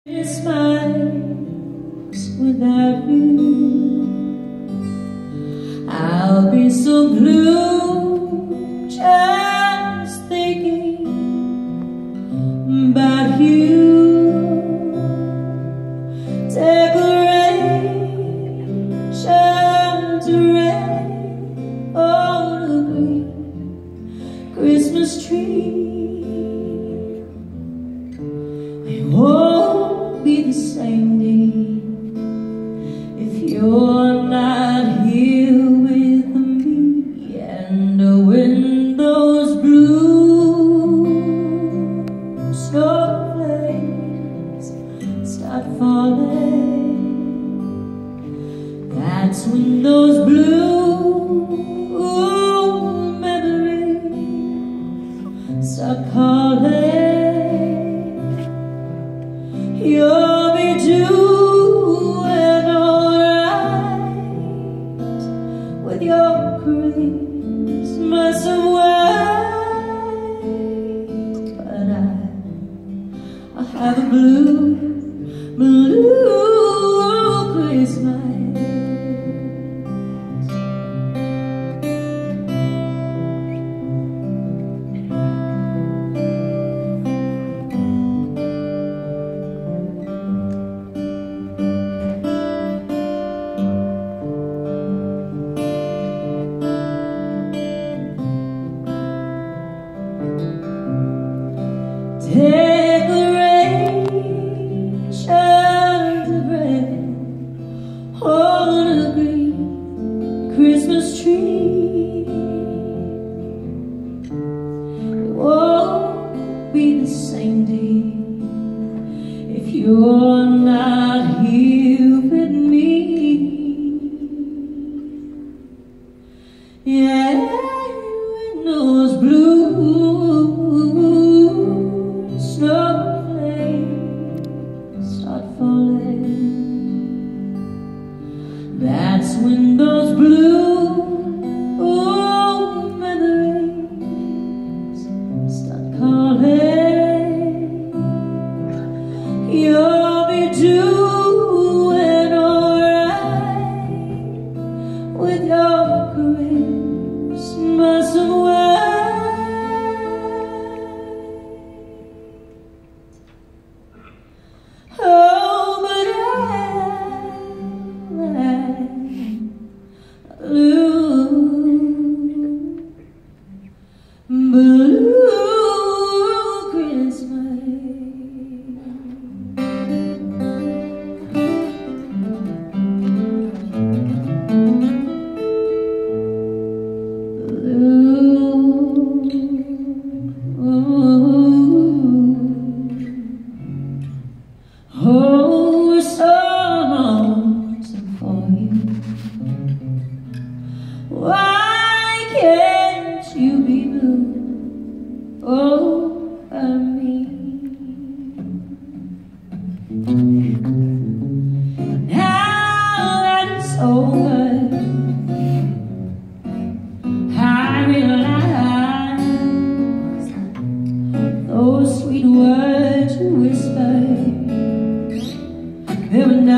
smiles without you. I'll be so blue just thinking about you. Decorations red on a green Christmas tree. It won't be the same day if you're not here with me. And when those blue snowflakes start falling, that's when those blue memories start calling. You'll be doing alright with your Christmas white, but I have a blue Christmas. Decorations of red on a green Christmas tree. It won't be the same day if you're not here with me. Yeah, when those blue snowflakes start falling, that's when those blue memories start calling. You'll be doing alright with your Christmas white. Oh, we're so lonesome for you. Why can't you be blue over me? Now that it's over, I realize those sweet words you whispered, they were